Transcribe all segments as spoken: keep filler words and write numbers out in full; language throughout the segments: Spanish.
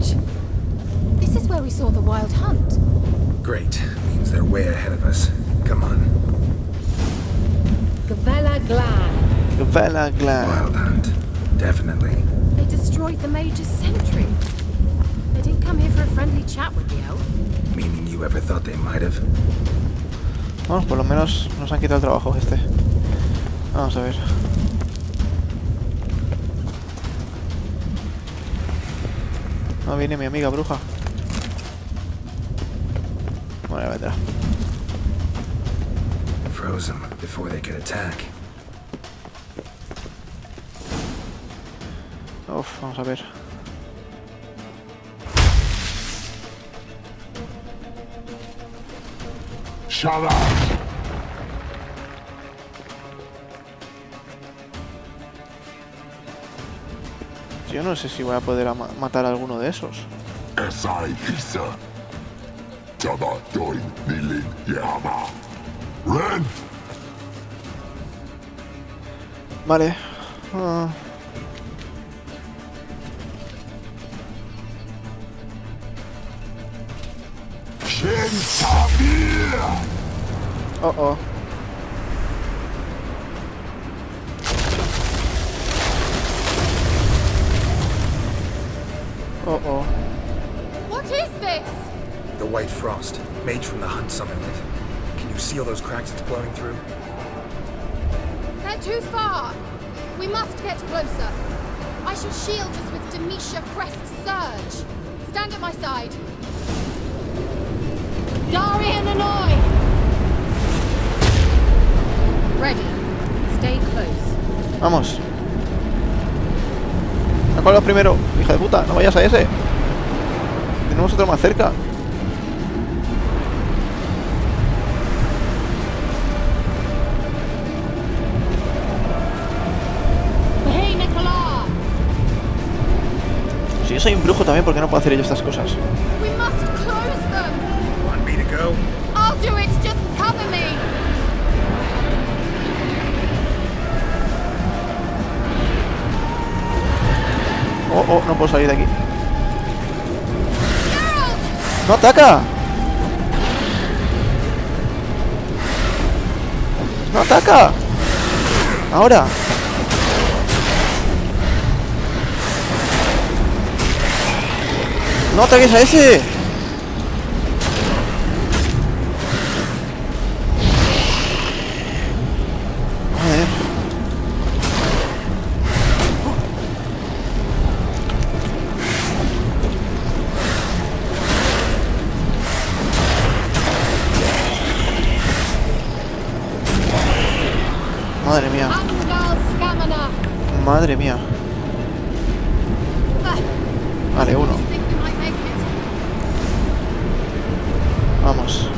village. This is where we saw the wild hunt. Great. Means they're way ahead of us. Come on. Gavella Glan. Gavella Glan. Wild hunt. Definitely. They destroyed the Major's sentry. They didn't come here for a friendly chat with the elf. Meaning you ever thought they might have? Bueno, por lo menos nos han quitado el trabajo este. Vamos a ver. No viene mi amiga bruja. Bueno, ya vendrá. Froze them before they could attack. Uf, vamos a ver. Shut up! Yo no sé si voy a poder ma matar a alguno de esos. Esai Isa. Jada Doin Nilin Yama. Ren! Vale. Uh. Oh oh. Oh oh. What is this? The White Frost. Mage from the Hunt summoned it. Can you see all those cracks it's blowing through? They're too far. We must get closer. I shall shield us with Demetia Crest's surge. Stand at my side. Darian and I! Ready. Stay close. Vamos. ¿A cuál vas primero? Hija de puta, no vayas a ese. Tenemos otro más cerca. Hey, Nicola! Si yo soy un brujo también, ¿por qué no puedo hacer yo estas cosas? We must close them! Want me to go? I'll do it, just cover me! Oh, oh, no puedo salir de aquí. Geralt! ¡No ataca! ¡No ataca! ¡Ahora! ¡No ataques a ese! Joder. Madre mía. Madre mía. Vale, uno. Vamos.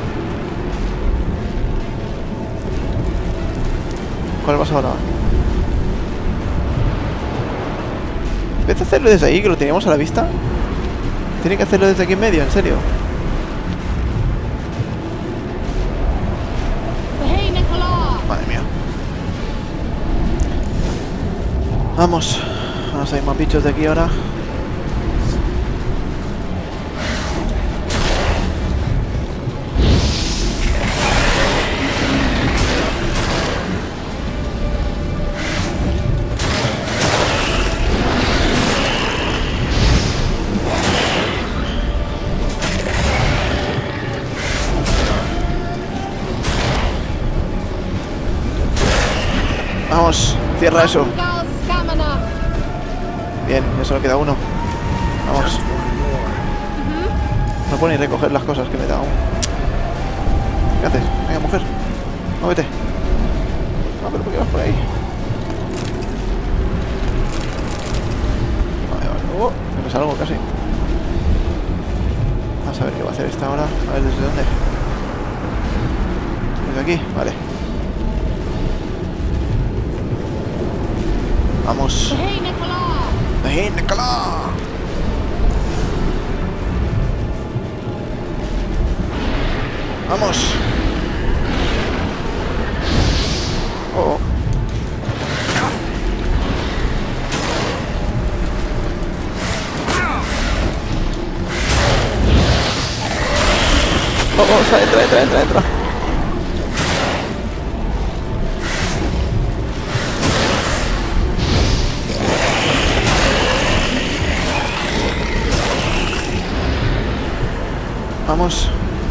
¿Cuál vas ahora? ¿En vez de hacerlo desde ahí, que lo teníamos a la vista? Tiene que hacerlo desde aquí en medio, en serio. Madre mía. Vamos. Vamos a ir más bichos de aquí ahora. Vamos, cierra eso. Bien, ya solo queda uno. Vamos. No puedo ni recoger las cosas que me da aún. ¿Qué haces? Venga, mujer. Muévete. No, pero ¿por qué vas por ahí? Vale, vale. Oh, me salgo casi. Vamos a ver qué va a hacer esta ahora. A ver desde dónde. Desde aquí, vale. Vamos. Hey, Nicola! ¡Hey, Nicola! ¡Vamos! Oh. Oh, oh, entra, entra, entra, entra, entra. Vamos.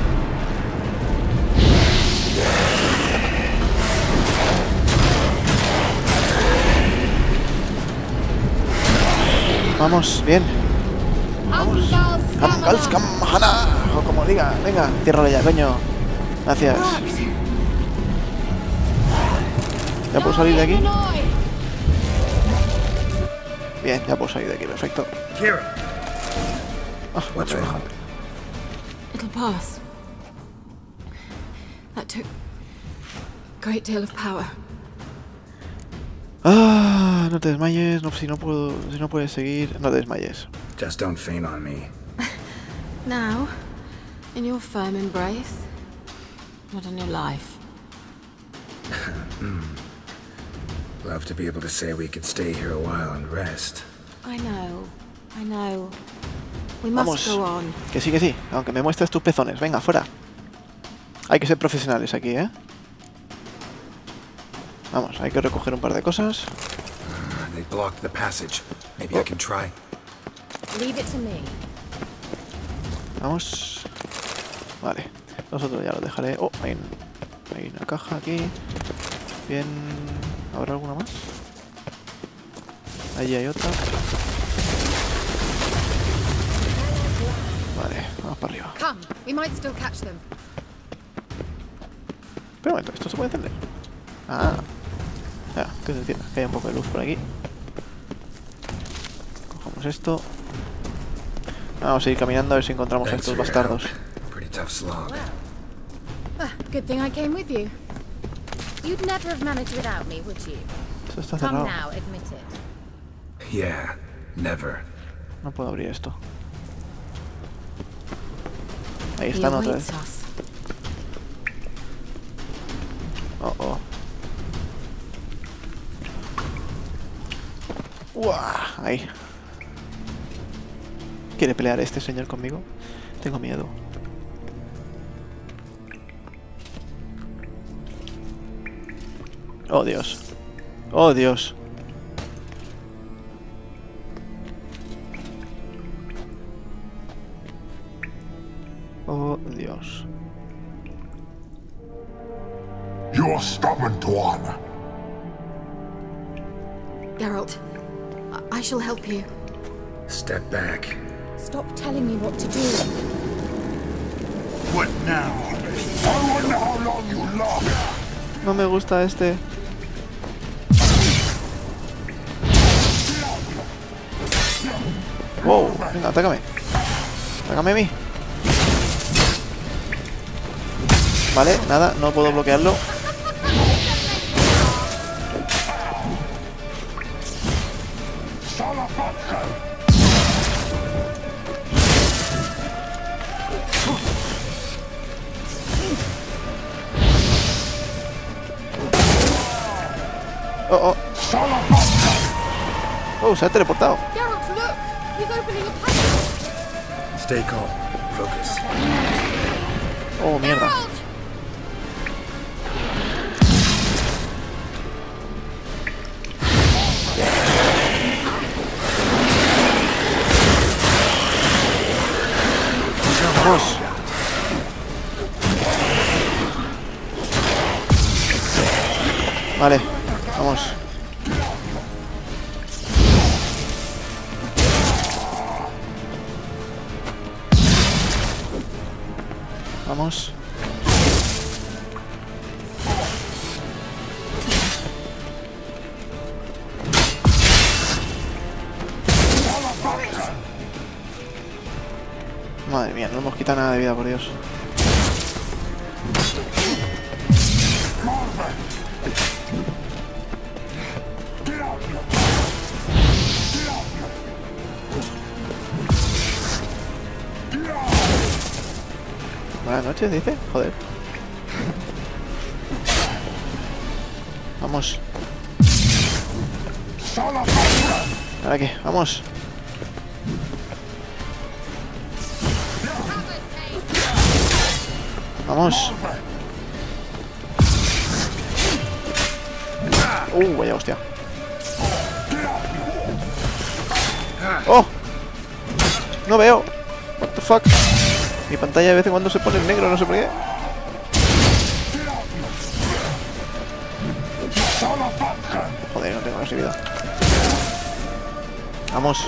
Vamos, bien. Vamos. Kamgals Kamhana. O como diga. Venga, ciérralo ya, coño. Gracias. ¿Ya puedo salir de aquí? Bien, ya puedo salir de aquí, perfecto. Kira, Ah, what's ok. wrong? It'll pass. That took a great deal of power. Ah, no te desmayes. No, si no puedo, si no puedes seguir, no te desmayes. Just don't faint on me. Now, in your firm embrace, not on your life. Love to be able to say we could stay here a while and rest. I know, I know. We Vamos. must go on. Que sí, que sí. Aunque me muestres tus pezones. Venga, fuera. Hay que ser profesionales aquí, ¿eh? Vamos, hay que recoger un par de cosas. They blocked the passage. Maybe I can try. Leave it to me. Vamos. Vale. Los otros ya los dejaré. Oh, hay, un- hay una caja aquí. Bien. ¿Habrá alguna más? Allí hay otra. Vale, vamos para arriba. Come, we might still catch them. Pero un momento, ¿esto se puede encender? Ah. Ya, que se encienda. Que hay un poco de luz por aquí. Cogemos esto. Vamos a ir caminando a ver si encontramos a Thanks estos for your help. bastardos. Pretty tough slog. Ah, good thing I came with you. You'd never have managed without me, would you? Esto está Come cerrado. now, admit it. Yeah, never. No puedo abrir esto. Ahí He están otra vez. awaits us. Oh, oh. ¡Uah! Ahí. ¿Quiere pelear este señor conmigo? Tengo miedo. Oh, Dios. Oh, Dios. Oh, Dios. You're stubborn, Tuan. Geralt, I, I shall help you. Step back. Stop telling me what to do. What now? I wonder how long you last. No me gusta este. Wow, venga, atácame. Atácame a mí. Vale, nada, no puedo bloquearlo. Oh, oh. Oh, se ha teleportado. Geralt, look! He's opening a passage! Stay calm. Focus. Oh, mierda. Geralt! Vamos. Vale, vamos. Vamos. Madre mía, no hemos quitado nada de vida, por Dios. Buenas noches, dice. Joder. Vamos. ¿Ahora qué? Vamos. Vamos. Uh, vaya hostia. ¡Oh! No veo. What the fuck. Mi pantalla de vez en cuando se pone en negro, no sé por qué. Joder, no tengo casi vida. Vamos.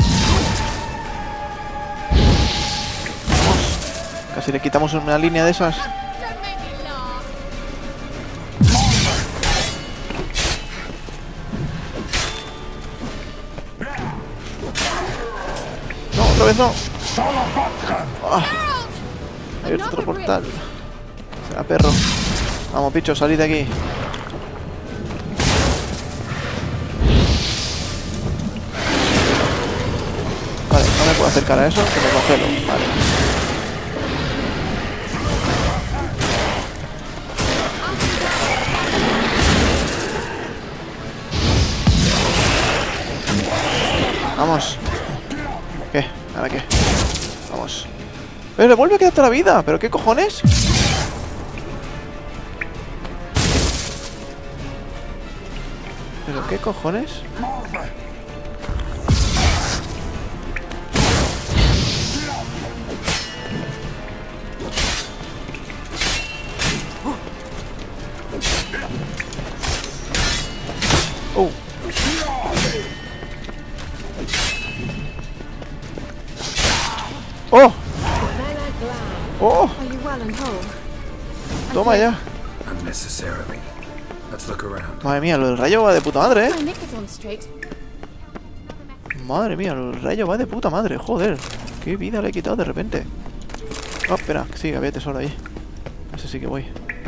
Vamos. Casi le quitamos una línea de esas. No, otra vez no. Ah. Hay otro portal. Será perro. Vamos, picho, salid de aquí. Vale, no me puedo acercar a eso, que me congelo. Vale. Vamos. ¿Qué? ¿Ahora qué? Vamos. ¡Pero le vuelve a quedarte la vida! ¿Pero qué cojones? ¿Pero qué cojones? Oh. Oh. Oh. Toma ya. Unnecessarily. Let's look around. Madre mía, lo del rayo va de puta madre, eh. Madre mía, lo del rayo va de puta madre, joder. Qué vida le he quitado de repente. Oh, espera, sí, había tesoro ahí. Ese sí que voy.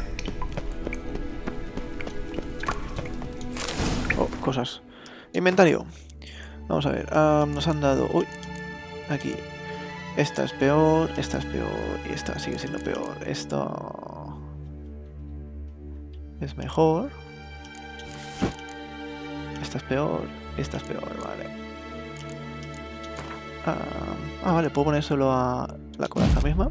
Oh, cosas. Inventario. Vamos a ver. Uh, nos han dado... Uy. Aquí. Esta es peor. Esta es peor. Y esta sigue siendo peor. Esto... es mejor. Esta es peor. Esta es peor. Vale. Uh, ah, vale. Puedo poner solo a la coraza misma.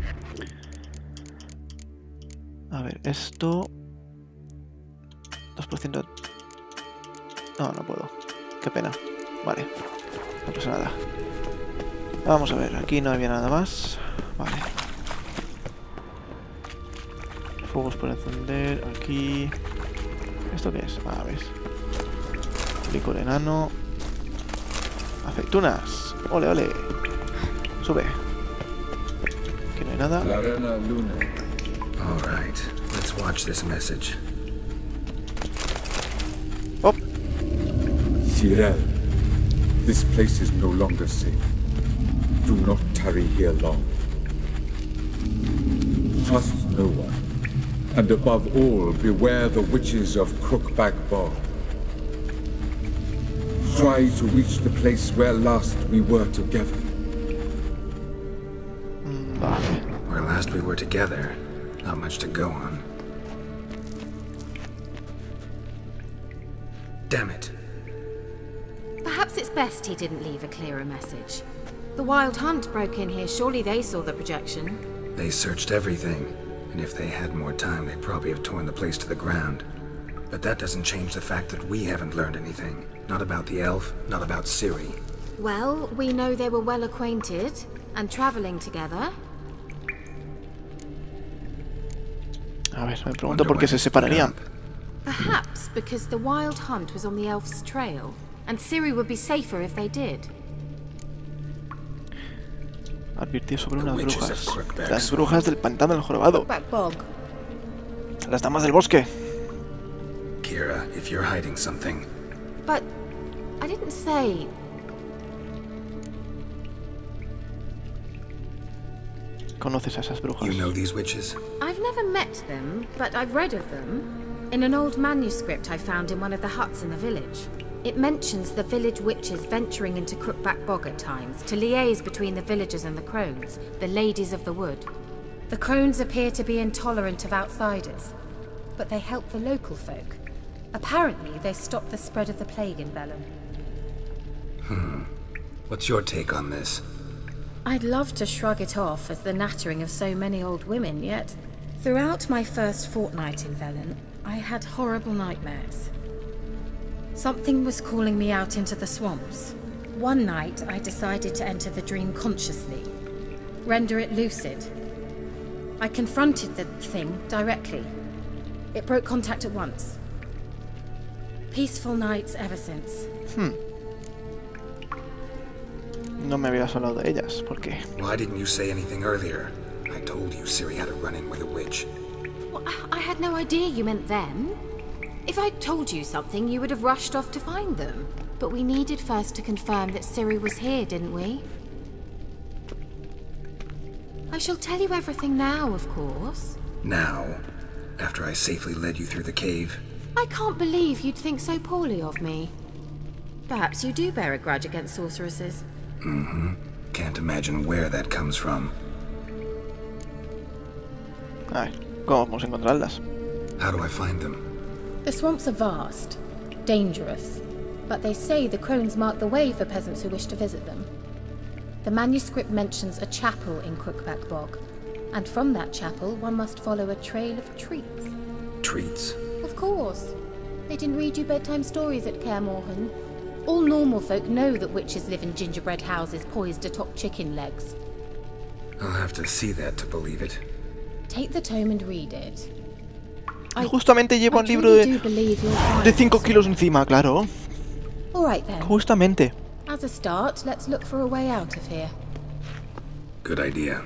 A ver. Esto... dos por ciento... No, no puedo. Qué pena. Vale. No pasa nada. Vamos a ver. Aquí no había nada más. Vale. Fuegos por encender. Aquí. ¿Esto qué es? Ah, ves. Licor enano. Aceitunas. Ole, ole. Sube. Aquí no hay nada. All right. Let's watch this message. Oh. Tyrell, this place is no longer safe. Do not tarry here long. Trust no one. And above all, beware the witches of Crookback Bog. Try to reach the place where last we were together. Vale. Where last we were together. Not much to go on. Damn it. Perhaps it's best he didn't leave a clearer message. The Wild Hunt broke in here. Surely they saw the projection. They searched everything. And if they had more time, they'd probably have torn the place to the ground. But that doesn't change the fact that we haven't learned anything. Not about the elf, not about Ciri. Well, we know they were well acquainted and traveling together. A ver, me pregunto por qué se separarían. Perhaps because the Wild Hunt was on the elf's trail, and Ciri would be safer if they did. Advirtió sobre unas brujas. Las brujas del pantano del jorobado. Las damas del bosque. Kira, if you're hiding something. But I didn't say. ¿Conoces a esas brujas? You know these witches? I've never met them, but I've read of them. In an old manuscript I found in one of the huts in the village. It mentions the village witches venturing into Crookback Bog at times to liaise between the villagers and the crones, the ladies of the wood. The crones appear to be intolerant of outsiders, but they help the local folk. Apparently, they stop the spread of the plague in Velen. Hmm. What's your take on this? I'd love to shrug it off as the nattering of so many old women, yet Throughout my first fortnight in Velen, I had horrible nightmares. Something was calling me out into the swamps. One night, I decided to enter the dream consciously, render it lucid. I confronted the thing directly. It broke contact at once. Peaceful nights ever since. Hmm. No me habías hablado de ellas, ¿por qué? Why didn't you say anything earlier? I told you Ciri had a run-in with a witch. Well, I had no idea you meant them. If I'd told you something, you would have rushed off to find them. But we needed first to confirm that Ciri was here, didn't we? I shall tell you everything now, of course. Now? After I safely led you through the cave? I can't believe you'd think so poorly of me. Perhaps you do bear a grudge against sorceresses. Mm-hmm. Can't imagine where that comes from. Ay, ¿cómo vamos a encontrarlas? How do I find them? The swamps are vast, dangerous, but they say the crones mark the way for peasants who wish to visit them. The manuscript mentions a chapel in Crookback Bog, and from that chapel one must follow a trail of treats. Treats? Of course. They didn't read you bedtime stories at Kaer Morhen. All normal folk know that witches live in gingerbread houses poised atop chicken legs. I'll have to see that to believe it. Take the tome and read it. I Justamente lleva un libro de, de cinco kilos encima, claro. All right then. Justamente. As a start, let's look for a way out of here. Good idea.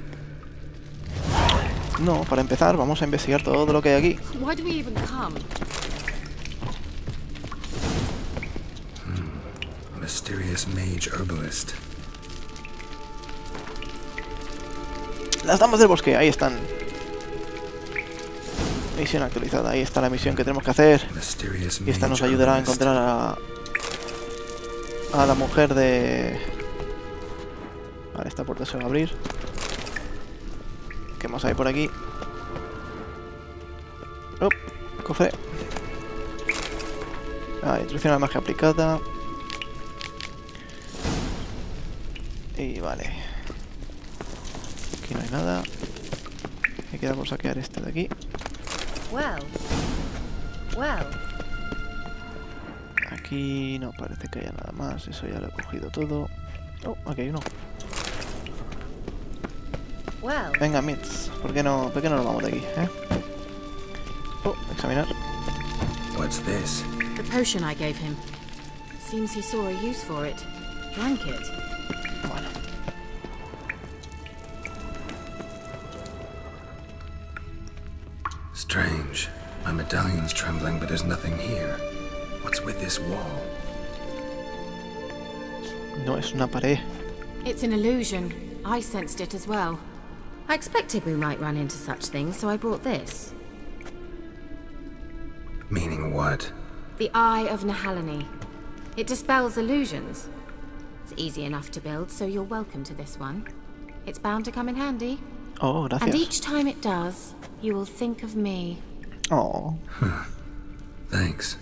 No, para empezar vamos a investigar todo lo que hay aquí. Why do we even come? Hmm. Mysterious mage herbalist. Las damas del bosque, ahí están. Misión actualizada, ahí está la misión que tenemos que hacer. Y esta nos ayudará a encontrar a, a la mujer de... Vale, esta puerta se va a abrir. ¿Qué más hay por aquí? Oh, cofre. Ah, introducción a la magia aplicada. Y vale. Aquí no hay nada. Me queda por saquear este de aquí. Well. Well. Aquí no parece que haya nada más. Eso ya lo he cogido todo. Oh, aquí hay uno. Well. Venga, Mitz. ¿Por qué no, por qué no nos vamos de aquí, eh? Oh, examinar. What's this? The potion I gave him. Seems he saw a use for it. Drank it. Bueno. Strange. My medallion's trembling, but there's nothing here. What's with this wall? No es una pared. It's an illusion. I sensed it as well. I expected we might run into such things, so I brought this. Meaning what? The Eye of Nehaleni. It dispels illusions. It's easy enough to build, so you're welcome to this one. It's bound to come in handy. Oh, gracias. And each time it does, you will think of me. Oh. Huh. Thanks.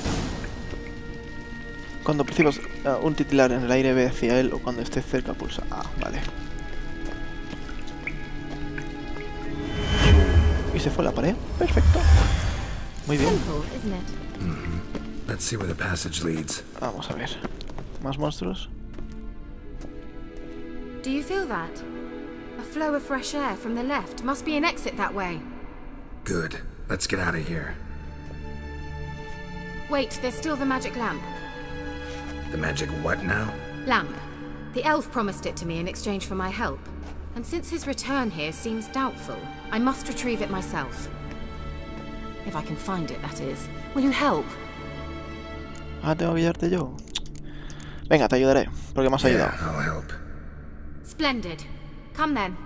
Cuando percibas uh, un titilar en el aire, ve hacia él, o cuando esté cerca pulsa. Ah, vale. Y se fue la pared. Perfecto. Muy bien. Simple, isn't it? Mm-hmm. Let's see where the passage leads. Vamos a ver. ¿Más monstruos? Do you feel that? A flow of fresh air from the left. Must be an exit that way. Good. Let's get out of here. Wait, there's still the magic lamp. The magic what now? Lamp. The elf promised it to me in exchange for my help. And since his return here seems doubtful, I must retrieve it myself. If I can find it, that is. Will you help? Ah, tengo que ayudarte yo. Venga, te ayudaré, porque me has ayudado. Yeah, I'll help. Splendid. Come then.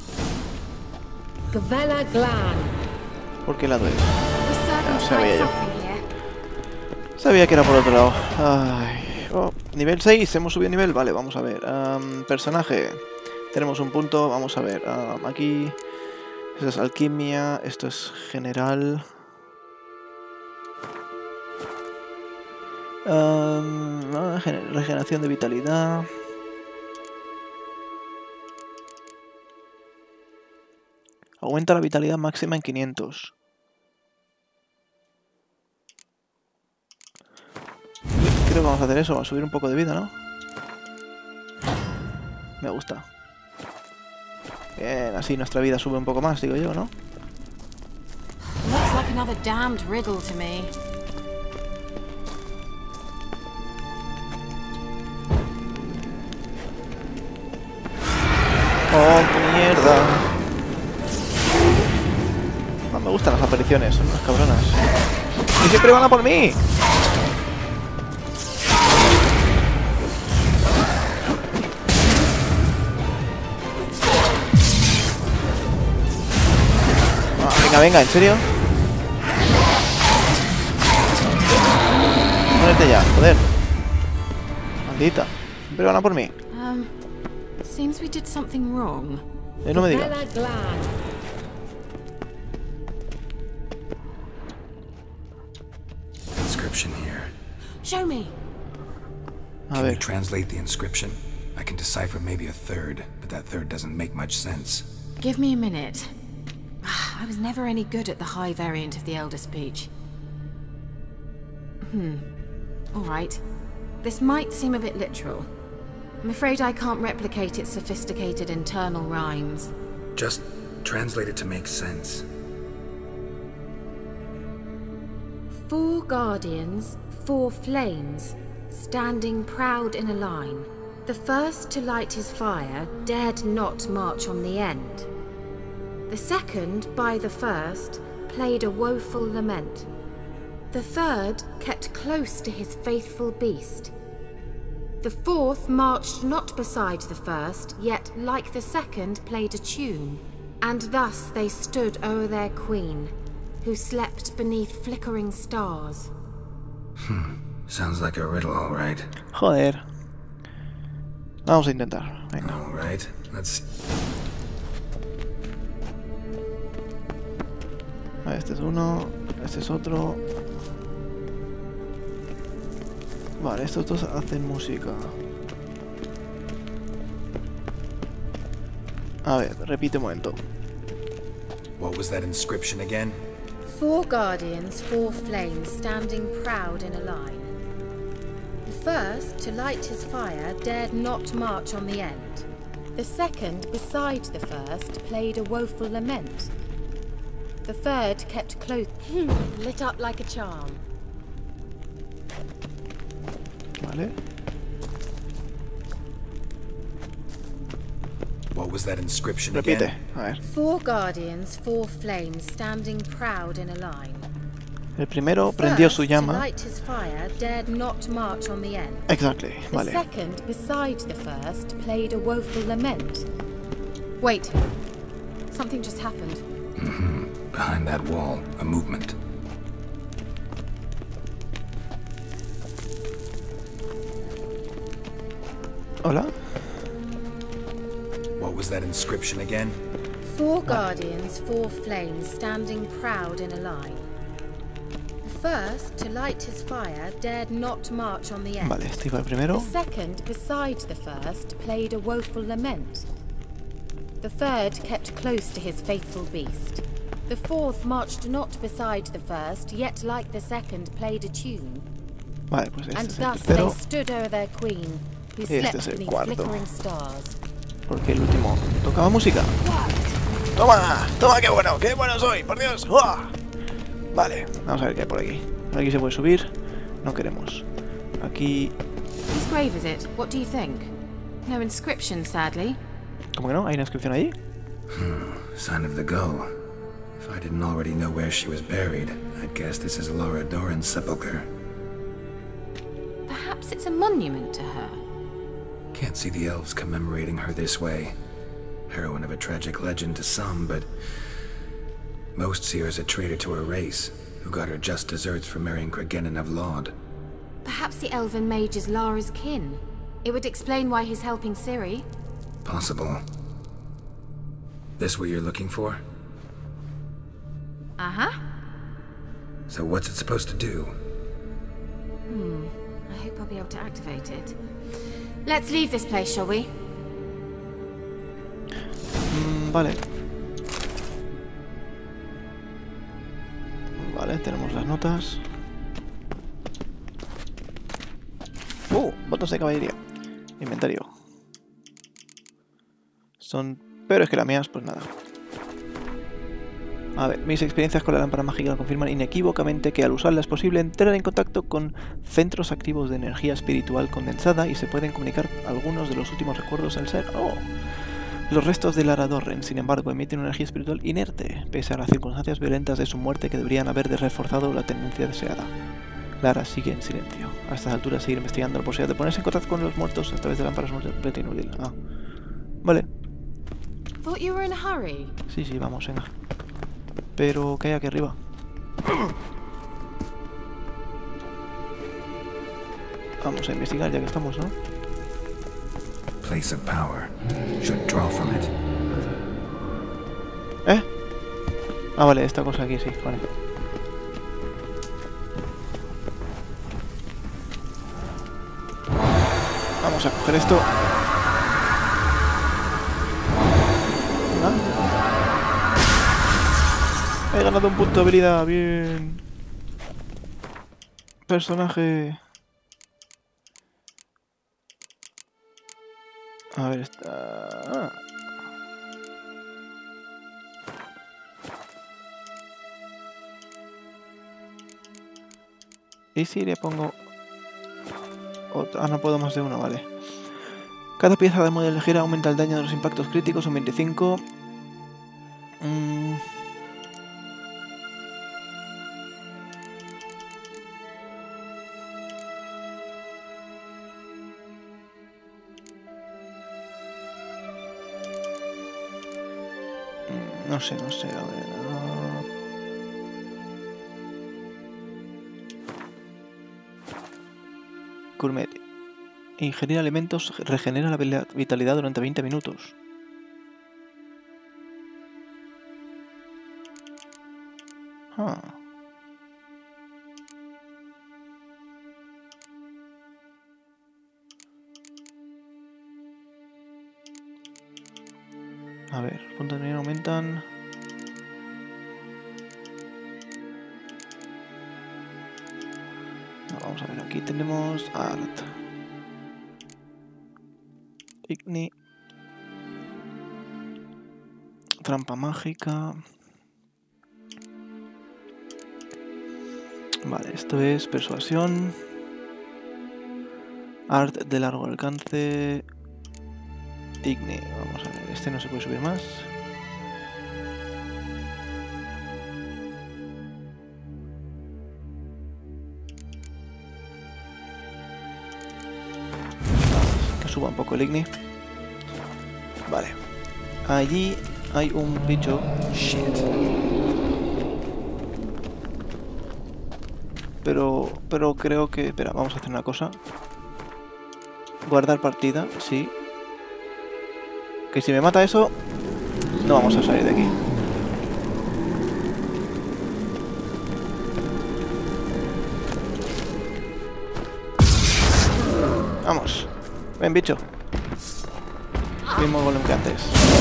Gavella Glan. ¿Por qué lado es? We're certain Ya, to sabía find yo. something here. Sabía que era por otro lado. Ay. Oh, nivel seis, hemos subido nivel. Vale, vamos a ver. Um, personaje. Tenemos un punto, vamos a ver. Um, aquí. Esto es alquimia, esto es general. Um, ah, regeneración de vitalidad. Aumenta la vitalidad máxima en quinientos. Creo que vamos a hacer eso, a subir un poco de vida, ¿no? Me gusta. Bien, así nuestra vida sube un poco más, digo yo, ¿no? Looks like another damned riddle to me. ¡Oh, mierda! No me gustan las apariciones, son unas cabronas. ¡Y siempre van a por mí! Ah, venga, venga, ¿en serio? Ponete ya, joder. Maldita. Siempre van a por mí. Um, seems we did something wrong. Eh, no me digas. Inscription here. Show me. A Can you ver. translate the inscription? I can decipher maybe a third, but that third doesn't make much sense. Give me a minute. I was never any good at the high variant of the Elder speech. Hmm. Alright. This might seem a bit literal. I'm afraid I can't replicate its sophisticated internal rhymes. Just translate it to make sense. Four guardians, four flames, standing proud in a line. The first to light his fire dared not march on the end. The second, by the first, played a woeful lament. The third kept close to his faithful beast. The fourth marched not beside the first, yet, like the second, played a tune. And thus they stood o'er their queen, who slept beneath flickering stars. Hmm. Sounds like a riddle, all right. Joder. Vamos a intentar. Venga. All right. Let's. Este es uno. Este es otro. Vale, estos dos hacen música. A ver, repite un momento. What was that inscription again? Four guardians, four flames, standing proud in a line. The first, to light his fire, dared not march on the end. The second, beside the first, played a woeful lament. The third kept close, lit up like a charm. Vale. What was that inscription Repite. again? A ver. Four guardians, four flames, standing proud in a line. El primero The prendió first, su to llama. light his fire, dared not march on the end. Exactly. The Vale. second, beside the first, played a woeful lament. Wait. Something just happened. Mm-hmm. Behind that wall, a movement. Hola. What was that inscription again? Four guardians, four flames, standing proud in a line. The first, to light his fire, dared not march on the end. Vale, este iba el The primero. second, beside the first, played a woeful lament. The third kept close to his faithful beast. The fourth marched not beside the first, yet like the second played a tune. Vale, pues este And es el thus they tercero. stood o'er their queen, who Este slept es el beneath cuarto. flickering stars. Porque el último tocaba música. ¡Toma! ¡Toma! ¡Qué bueno! ¡Qué bueno soy! ¡Por Dios! ¡Uah! Vale, vamos a ver qué hay por aquí. Por aquí se puede subir. No queremos. Aquí... Whose grave is it? What do you think? No inscription, sadly. ¿Cómo que no? ¿Hay una inscripción allí? Sign of the gull. If I didn't already know where she was buried, I'd guess this is Laura Doran's sepulcher. Perhaps it's a monument to her. Can't see the elves commemorating her this way. Heroine of a tragic legend to some, but most see her as a traitor to her race, who got her just deserts for marrying Cregennan of Laud. Perhaps the elven mage is Lara's kin. It would explain why he's helping Ciri. Possible. This what you're looking for? Uh-huh. So what's it supposed to do? Hmm. I hope I'll be able to activate it. Let's leave this place, shall we? Mm, vale. tenemos las notas. ¡Uh! Botas de caballería. Inventario. Son peores que las mías, pues nada. A ver, mis experiencias con la lámpara mágica confirman inequívocamente que al usarla es posible entrar en contacto con centros activos de energía espiritual condensada y se pueden comunicar algunos de los últimos recuerdos del ser. ¡Oh! Los restos de Lara Dorren, sin embargo, emiten una energía espiritual inerte, pese a las circunstancias violentas de su muerte que deberían haber reforzado la tendencia deseada. Lara sigue en silencio. A estas alturas seguir investigando la posibilidad de ponerse en contacto con los muertos a través de lámparas es completamente inútil. Ah. Vale. Thought you were in a hurry. Sí, sí, vamos, venga. Pero, ¿qué hay aquí arriba? Vamos a investigar ya que estamos, ¿no? Place of power. Should draw from it. ¿Eh? Ah, vale, esta cosa aquí, sí, vale. Vamos a coger esto. He ganado un punto de habilidad, bien. Personaje. A ver, está... Ah. ¿Y si le pongo otra? Ah, no puedo más de uno, vale. Cada pieza de modelo ligera aumenta el daño de los impactos críticos un veinticinco. Mm. No sé, no sé, a ver... Uh... Gourmet. Ingerir alimentos regenera la vitalidad durante veinte minutos. Ah. A ver, los puntos de nivel aumentan. No, vamos a ver, aquí tenemos Art. Igni. Trampa mágica. Vale, esto es persuasión. Art de largo alcance. Igni, vamos a ver, este no se puede subir más. Que suba un poco el Igni. Vale. Allí hay un bicho. Shit. Pero, pero creo que... Espera, vamos a hacer una cosa. Guardar partida, sí. Que si me mata eso, no vamos a salir de aquí. Vamos. Ven, bicho. Mismo golem que antes.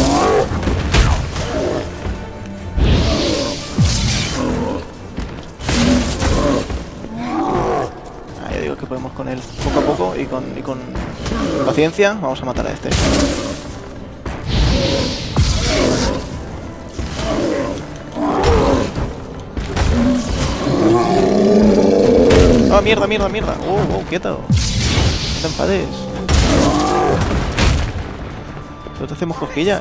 Ah, ya digo que podemos con él poco a poco y con, y con paciencia. Vamos a matar a este. ¡Oh, mierda, mierda, mierda! ¡Oh, oh, quieto! No te enfades. Solo te hacemos cosquillas.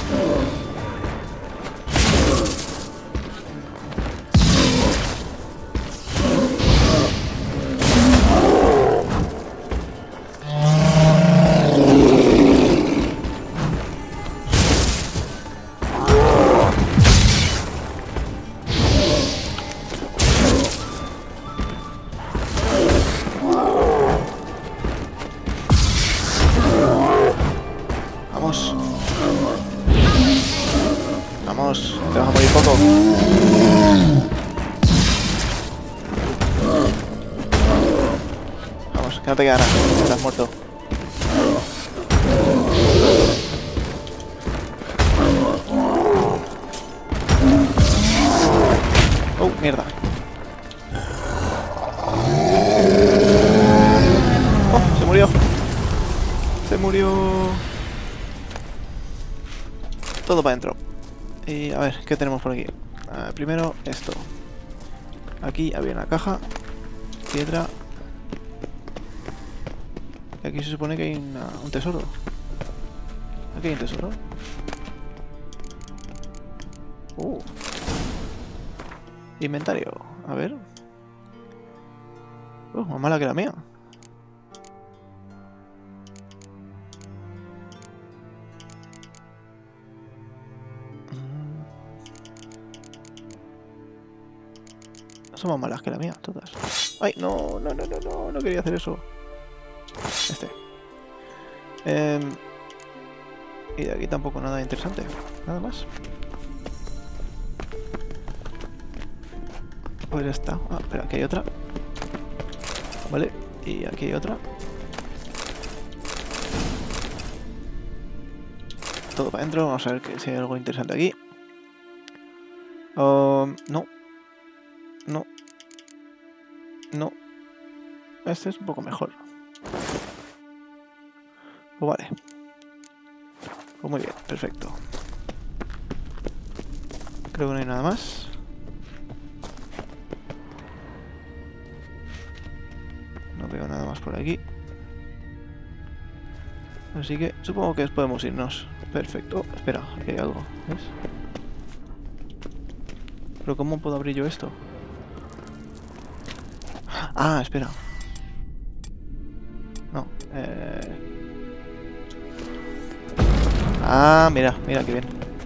Vamos, te vas a morir poco. Vamos, que no te queda nada, estás muerto. Oh, mierda. Se murió. Todo para adentro. Y a ver, ¿qué tenemos por aquí? Uh, primero esto. Aquí había una caja. Piedra. Y aquí se supone que hay una, un tesoro. Aquí hay un tesoro. Uh. Inventario. A ver. Uh, más mala que la mía. Son más malas que la mía, todas. ¡Ay! No, no, no, no, no, no quería hacer eso. Este. Eh, y de aquí tampoco nada interesante. Nada más. Pues ya está. Ah, espera, aquí hay otra. Vale, y aquí hay otra. Todo para adentro. Vamos a ver que si hay algo interesante aquí. Um, no. No. No. Este es un poco mejor. Pues vale. Pues muy bien, perfecto. Creo que no hay nada más. No veo nada más por aquí. Así que supongo que podemos irnos. Perfecto. Oh, espera, aquí hay algo. ¿Ves? Pero ¿cómo puedo abrir yo esto? Ah, espera. No. Eh... Ah, mira, mira qué bien.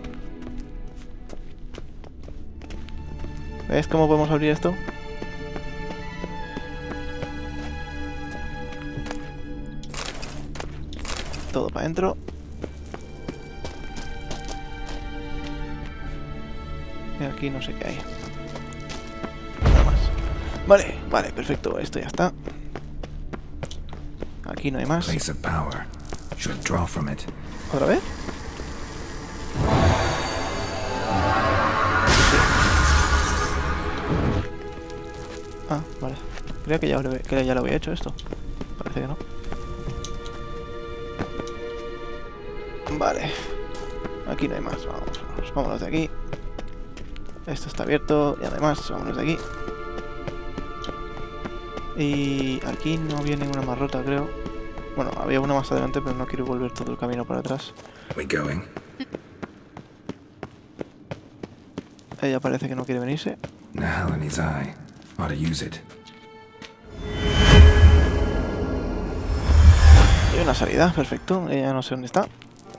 ¿Ves cómo podemos abrir esto? Todo para adentro. Y aquí no sé qué hay. Nada más. Vale, vale, perfecto. Esto ya está. Aquí no hay más. Place of power. Should draw from it. ¿Otra vez? Ah, vale. Creo que ya, lo, que ya lo había hecho esto. Parece que no. Vale. Aquí no hay más. Vamos, vamos. Vámonos de aquí. Esto está abierto. Ya no hay más. Vámonos de aquí. Y aquí no había ninguna más rota, creo. Bueno, había una más adelante, pero no quiero volver todo el camino para atrás. We going? Ella parece que no quiere venirse. Nahal in his eye. Ought to use it. Y una salida, perfecto. Ella no sé dónde está.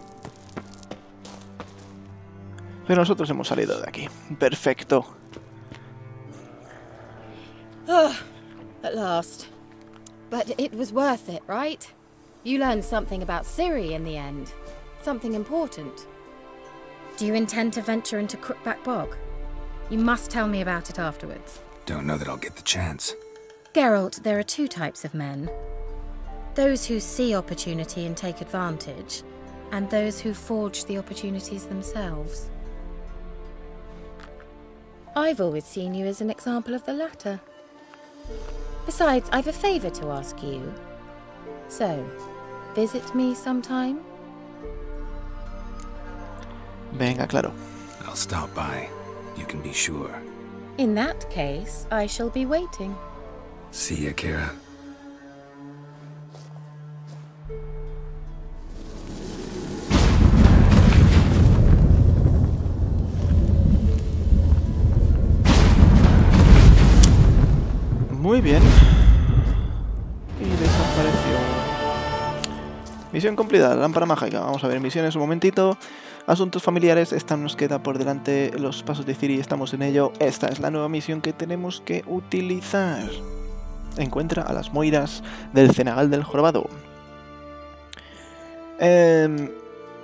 Pero nosotros hemos salido de aquí. Perfecto. Oh, at last. But it was worth it, right? You learned something about Ciri in the end. Something important. Do you intend to venture into Crookback Bog? You must tell me about it afterwards. Don't know that I'll get the chance. Geralt, there are two types of men. Those who see opportunity and take advantage, and those who forge the opportunities themselves. I've always seen you as an example of the latter. Besides, I've a favor to ask you. So, visit me sometime? Venga, claro. I'll stop by. You can be sure. In that case, I shall be waiting. See ya, Kira. Muy bien. Y desapareció. Misión cumplida, la lámpara mágica. Vamos a ver misiones un momentito. Asuntos familiares, esta nos queda por delante. Los pasos de Ciri, estamos en ello. Esta es la nueva misión que tenemos que utilizar. Encuentra a las moiras del Cenagal del Jorobado. Eh...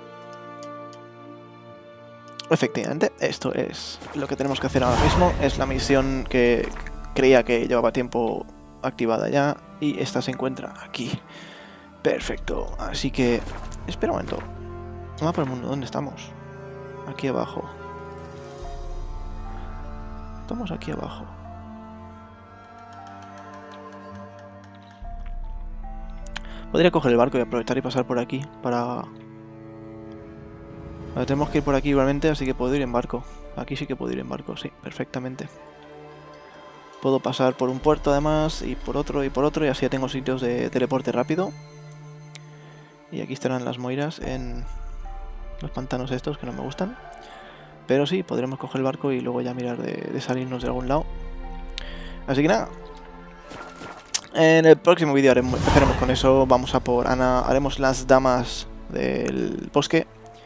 Efectivamente, esto es lo que tenemos que hacer ahora mismo. Es la misión que creía que llevaba tiempo activada ya. Y esta se encuentra aquí. Perfecto, así que... Espera un momento. Mapa del mundo, ¿dónde estamos? Aquí abajo. Estamos aquí abajo. Podría coger el barco y aprovechar y pasar por aquí para... Vale, tenemos que ir por aquí igualmente, así que puedo ir en barco. Aquí sí que puedo ir en barco, sí, perfectamente. Puedo pasar por un puerto además, y por otro, y por otro, y así ya tengo sitios de teleporte rápido. Y aquí estarán las moiras en los pantanos estos que no me gustan. Pero sí, podremos coger el barco y luego ya mirar de, de salirnos de algún lado. Así que nada. En el próximo vídeo haremos, empezaremos con eso. Vamos a por Ana, haremos las damas del bosque.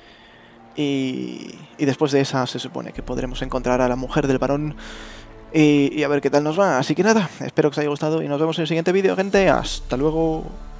Y, y después de esa se supone que podremos encontrar a la mujer del varón. Y, y a ver qué tal nos va. Así que nada, espero que os haya gustado y nos vemos en el siguiente vídeo, gente. Hasta luego.